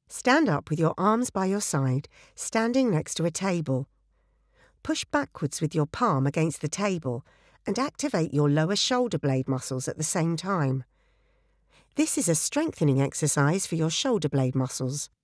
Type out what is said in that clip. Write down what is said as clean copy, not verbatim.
Stand up with your arms by your side, standing next to a table. Push backwards with your palm against the table and activate your lower shoulder blade muscles at the same time. This is a strengthening exercise for your shoulder blade muscles.